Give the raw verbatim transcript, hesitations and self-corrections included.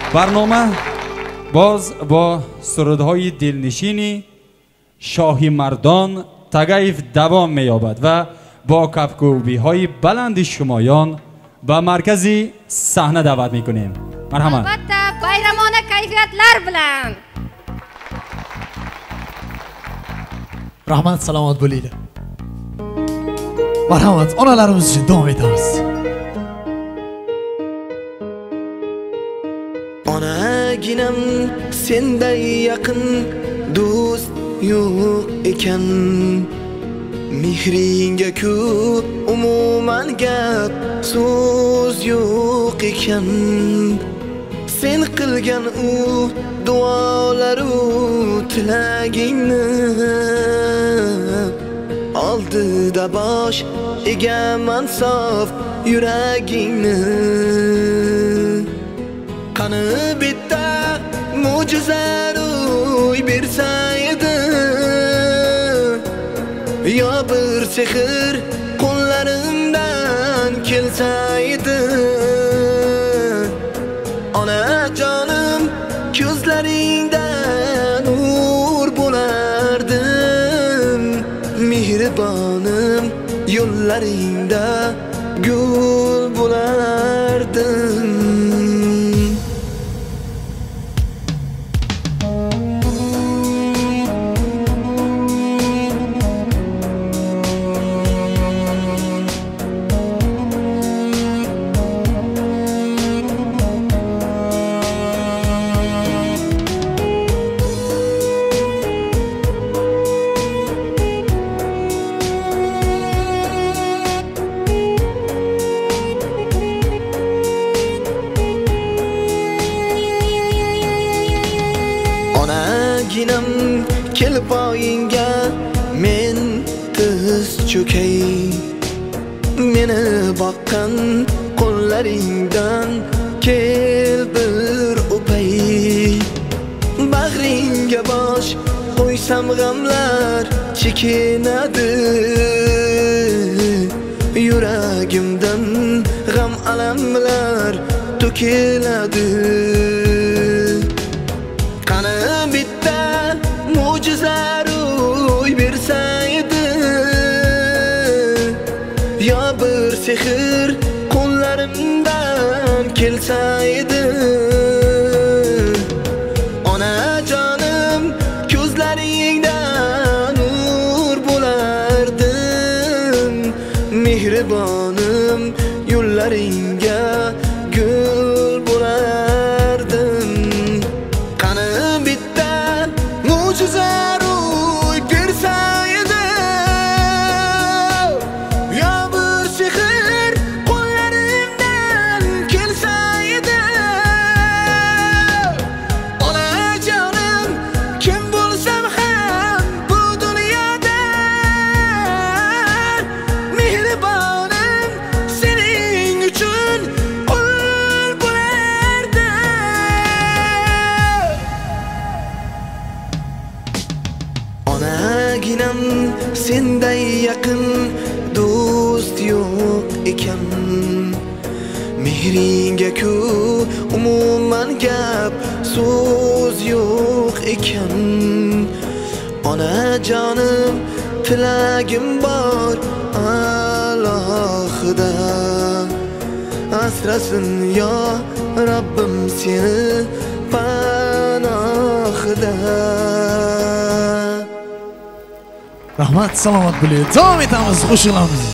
برنامه باز با سرودهای دلنشینی شاهی مردان تگیف دوام می‌یابد و با کفگویی های بلند شمایان به مرکزی صحنه دعوت می‌کنیم. مرحمت. البته bayramona kayfiyatlar bilan. Rahmat, salomat bo'linglar. Marhamat, onalarimiz uchun davom etamiz. Onaginam senday yaqin do'st yo'q ekan. Mehringga ku umuman gap so'z yo'q ekan. Sen qilgan u duolar u tilagingni oldida bosh egaman sof yuragingni. Qani bitta mo'jiza ro'y bersa edi, yo bir sehr qo'llarimdan kelsa edi. Onajonim ko'zlaringdan nur bo'lardim, mehribonim yo'llaringda gul bo'lardim. Onaginam kelib poyingga men tiz cho'kay, meni boqqan qo'llaringdan kel bir o'pay. Bag'ringga bosh qo'ysam g'amlar chekinadi, yuragimdan g'am alamlar to'kiladi. Qani bitta mo'jiza ro'y bersa edi, yo bir sehr qo'llarimdan kelsa edi. Onajonim ko'zlaringdan nur bo'lardim, mehribonim yo'llaringga gul bo'lardim. Qani bitta mo'jiza ro'y bersa edi, yo bir sehr qo'llarimdan kelsa edi. Onajonim kim bo'lsam ham bu dunyoda, mehribonim sening uchun qul bo'lardi. Onaginam senday yaqin do'st yo'q ekan. Mehringga ku umuman gap so'z yo'q ekan. Onajonim tilagim bor alohida, asrasin yo Rabbim seni panohida. Rahmat, salomat bo'linglar. Davom etamiz qo'shiqlarimiz.